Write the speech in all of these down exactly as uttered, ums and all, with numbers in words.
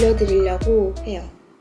보여드리려고 해요.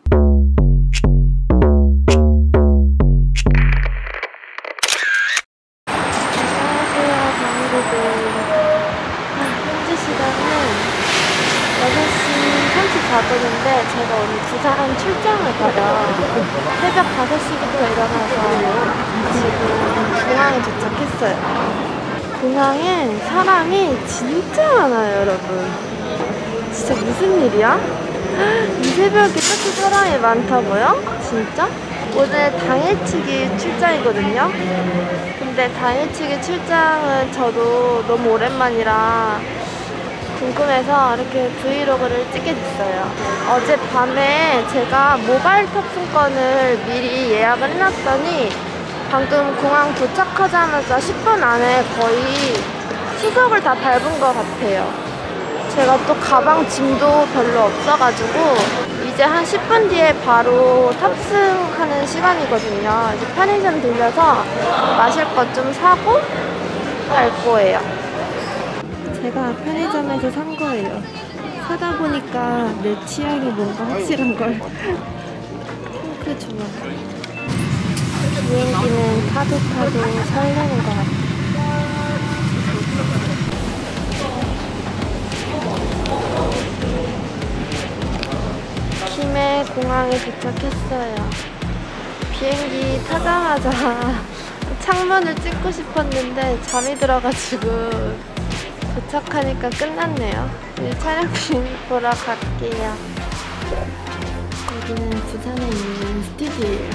여섯 시 삼십사 분인데 제가 오늘 부산 출장을 가요. 새벽 다섯 시부터 일어나서 지금 공항에 도착했어요. 공항엔 사람이 진짜 많아요, 여러분. 진짜 무슨 일이야? 이 새벽에 이렇게 사람이 많다고요? 진짜? 오늘 당일치기 출장이거든요. 근데 당일치기 출장은 저도 너무 오랜만이라 궁금해서 이렇게 브이로그를 찍게 됐어요. 어젯밤에 제가 모바일 탑승권을 미리 예약을 해놨더니 방금 공항 도착하자마자 십 분 안에 거의 수석을 다 밟은 것 같아요. 제가 또 가방 짐도 별로 없어가지고 이제 한 십 분 뒤에 바로 탑승하는 시간이거든요. 이제 편의점 들려서 마실 것 좀 사고 갈 거예요. 제가 편의점에서 산 거예요. 사다 보니까 내 취향이 뭔가 확실한 걸. 핑크 좋아. 비행기는 타도 타도 설레는 것 같아. 김해 공항에 도착했어요. 비행기 타자마자 창문을 찍고 싶었는데 잠이 들어가지고 도착하니까 끝났네요. 이제 촬영팀 보러 갈게요. 여기는 부산에 있는 스튜디오예요.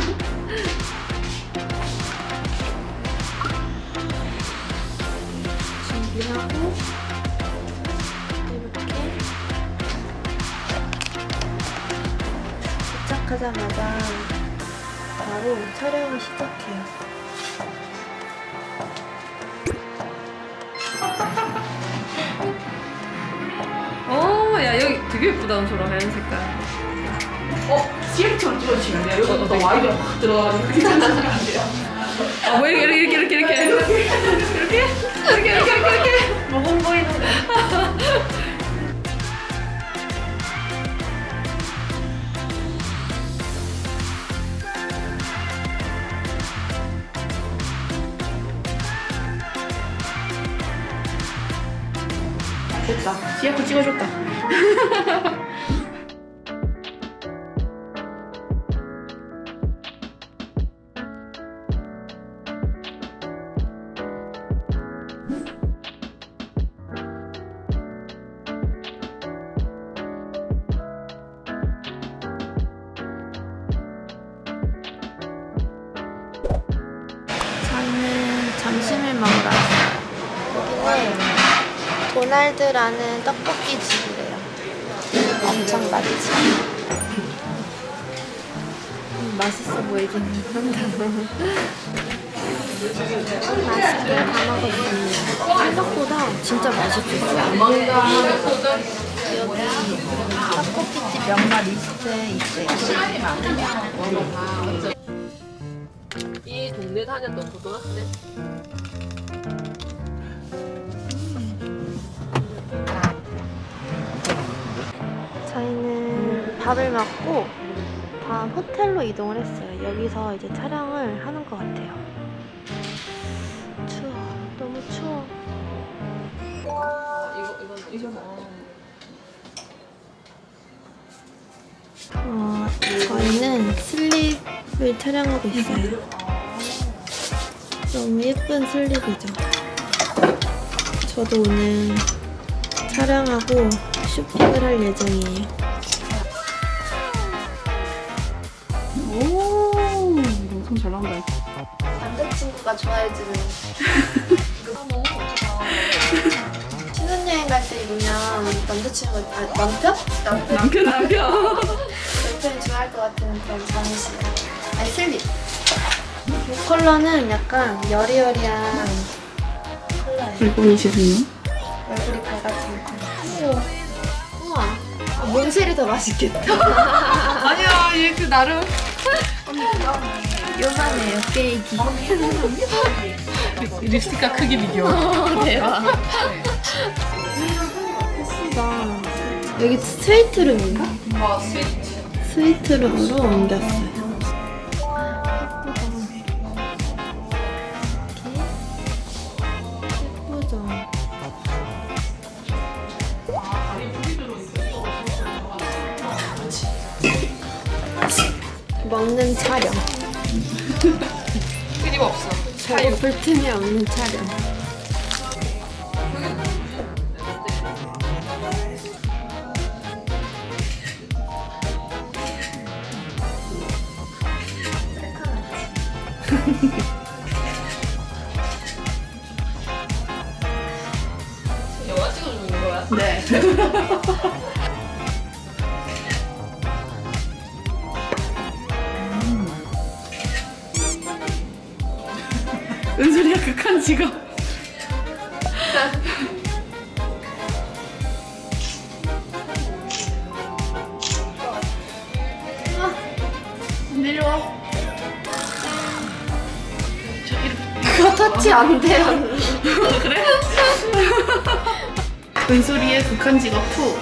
준비하고 이렇게 도착하자마자 바로 촬영을 시작해요. 오, 야 여기 되게 예쁘다, 은솔아. 하얀 색깔. 어? 씨엠처럼 찍어주시면 돼요. 여기 어떤 와이드가 확 들어가지고 그렇게 찍어주시면 안 돼요. 아, 뭐 이렇게 이렇게 이렇게 이렇게 이렇게 이렇게 이렇게 이렇게 이렇게 모공 보이는 거. 됐다. 씨에프 찍어줬다. 저희는 점심을 먹으러 왔어요. 여기는 도날드라는 떡볶이 집이래요. 엄청 맛있지. 음, 맛있어 보이긴 한다. 맛있게 다 먹었습니다. 생각보다 진짜 맛있었어요. 떡볶이집 명말 리스트에 있어요. 이 동네 다녔던 고등학생. 저희는 밥을 먹고 다음 호텔로 이동을 했어요. 여기서 이제 촬영을 하는 것 같아요. 추워. 너무 추워. 이거 이건 이거 어, 저희는 슬립을 촬영하고 있어요. 너무 예쁜 슬립이죠. 저도 오늘 촬영하고 쇼핑을 할 예정이에요. 오, 손 잘 나온다. 남자친구가 좋아해주는 아, 너무 멋지다. 신혼여행 갈 때 입으면 남자친구가 아, 남편? 남편? 남편, 남편. 남편이 좋아할 것 같은 그런 잠옷이에요. 아니 슬립. 이 컬러는 약간 여리여리한 컬러예요. 불꽃이시네요. 얼굴이 밝아지는 컬러. 우와. 우와. 아, 몽쉘이 더 맛있겠다. 아니야, 얘 그 나름. 요만해요, 케이크. 립스틱과 크기 비교. 대박. 예쁘다. 여기 스위트룸인가? 아, 스위트. 스위트룸으로 옮겼어요. 예쁘죠? 먹는 촬영. 끊임없어. 배고플 틈이 없는 촬영. 영화 찍어주는 거야? 네. 은솔이가 극한 직업. 내려와. 그거 터치 안 돼요. 그래? 은솔이의 극한 직업 투.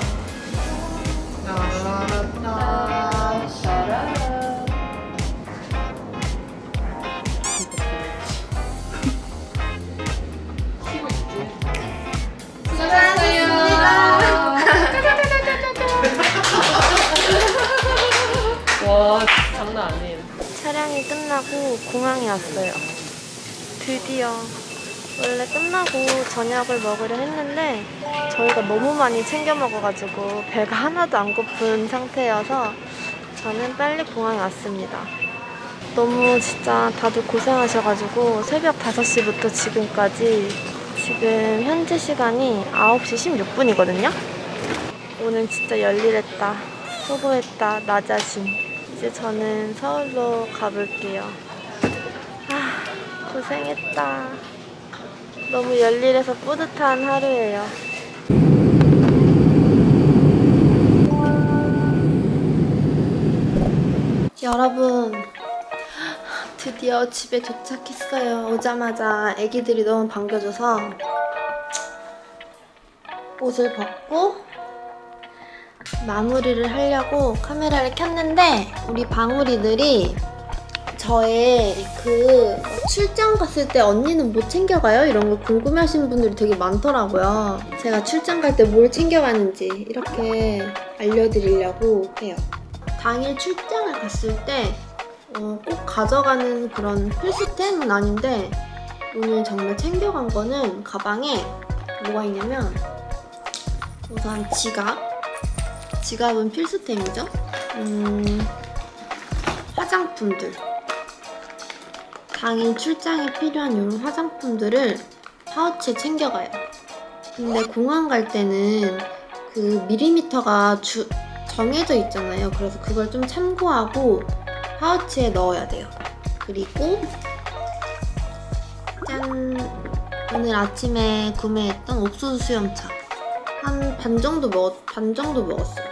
와, 장난 아니에요. 촬영이 끝나고 공항에 왔어요. 드디어. 원래 끝나고 저녁을 먹으려 했는데 저희가 너무 많이 챙겨 먹어가지고 배가 하나도 안 고픈 상태여서 저는 빨리 공항에 왔습니다. 너무 진짜 다들 고생하셔가지고 새벽 다섯 시부터 지금까지 지금 현재 시간이 아홉 시 십육 분이거든요. 오늘 진짜 열일했다. 수고했다. 나 자신. 이제 저는 서울로 가볼게요. 아, 고생했다. 너무 열일해서 뿌듯한 하루예요. 여러분, 드디어 집에 도착했어요. 오자마자 애기들이 너무 반겨줘서 옷을 벗고 마무리를 하려고 카메라를 켰는데 우리 방울이들이 저의 그 출장 갔을 때 언니는 뭐 챙겨가요? 이런 걸 궁금해하시는 분들이 되게 많더라고요. 제가 출장 갈 때 뭘 챙겨가는지 이렇게 알려드리려고 해요. 당일 출장을 갔을 때 어, 꼭 가져가는 그런 필수템은 아닌데 오늘 정말 챙겨간 거는 가방에 뭐가 있냐면 우선 지갑. 지갑은 필수템이죠. 음, 화장품들. 당일 출장에 필요한 이런 화장품들을 파우치에 챙겨가요. 근데 공항 갈 때는 그 밀리미터가 주, 정해져 있잖아요. 그래서 그걸 좀 참고하고 파우치에 넣어야 돼요. 그리고 짠! 오늘 아침에 구매했던 옥수수 수염차 한 반 정도 먹, 반 정도 먹었어요.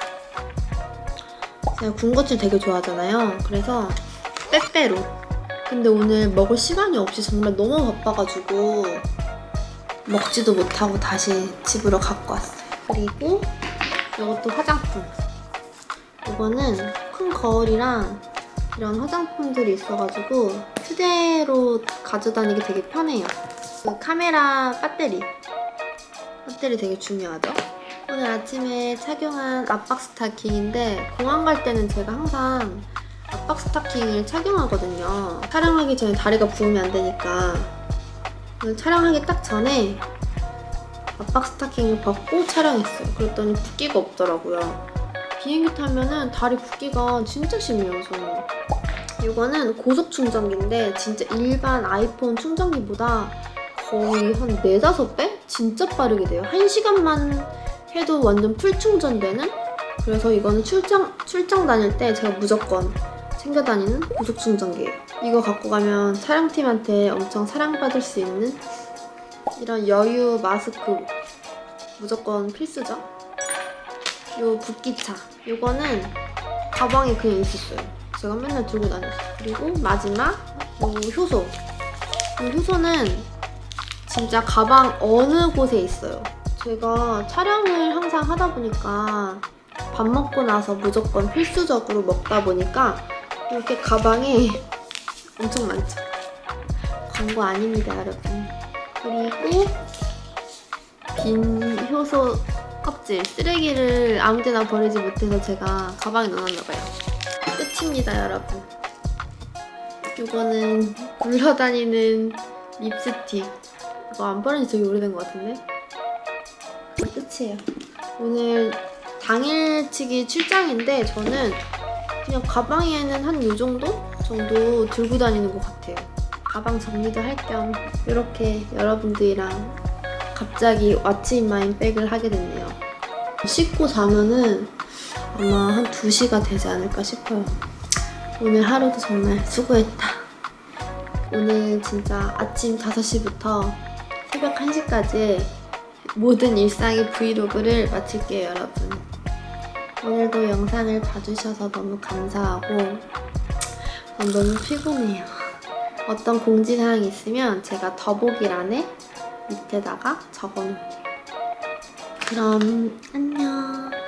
제가 군것질 되게 좋아하잖아요. 그래서 빼빼로. 근데 오늘 먹을 시간이 없이 정말 너무 바빠가지고 먹지도 못하고 다시 집으로 갖고 왔어요. 그리고 이것도 화장품. 이거는 큰 거울이랑 이런 화장품들이 있어가지고 휴대로 가져다니기 되게 편해요. 그 카메라 배터리. 배터리 되게 중요하죠? 오늘 아침에 착용한 압박 스타킹인데 공항 갈 때는 제가 항상 압박 스타킹을 착용하거든요. 촬영하기 전에 다리가 부으면 안 되니까 오늘 촬영하기 딱 전에 압박 스타킹을 벗고 촬영했어요. 그랬더니 붓기가 없더라고요. 비행기 타면은 다리 붓기가 진짜 심해요, 저는. 이거는 고속 충전기인데 진짜 일반 아이폰 충전기보다 거의 한 네다섯 배? 진짜 빠르게 돼요. 한 시간만 해도 완전 풀 충전되는? 그래서 이거는 출장, 출장 다닐 때 제가 무조건 챙겨 다니는 고속 충전기예요. 이거 갖고 가면 촬영팀한테 엄청 사랑받을 수 있는 이런 여유 마스크 무조건 필수죠. 요 붓기차. 요거는 가방에 그냥 있었어요. 제가 맨날 들고 다녔어요. 그리고 마지막 요 효소. 이 효소는 진짜 가방 어느 곳에 있어요. 제가 촬영을 항상 하다 보니까 밥 먹고 나서 무조건 필수적으로 먹다 보니까 이렇게 가방에 엄청 많죠. 광고 아닙니다, 여러분. 그리고 빈 효소 껍질, 쓰레기를 아무데나 버리지 못해서 제가 가방에 넣어놨나봐요. 끝입니다, 여러분. 이거는 굴러다니는 립스틱. 이거 안 바른 지 되게 오래된 것 같은데? 끝이에요. 오늘 당일치기 출장인데 저는 그냥 가방에는 한 요 정도? 정도 들고 다니는 것 같아요. 가방 정리도 할 겸 이렇게 여러분들이랑 갑자기 왓츠 인 마인 백을 하게 됐네요. 씻고 자면은 아마 한 두 시가 되지 않을까 싶어요. 오늘 하루도 정말 수고했다. 오늘 진짜 아침 다섯 시부터 새벽 한 시까지 모든 일상의 브이로그를 마칠게요, 여러분. 오늘도 영상을 봐주셔서 너무 감사하고 너무 피곤해요. 어떤 공지사항이 있으면 제가 더보기란에 밑에다가 적어놓을게요. 그럼 안녕.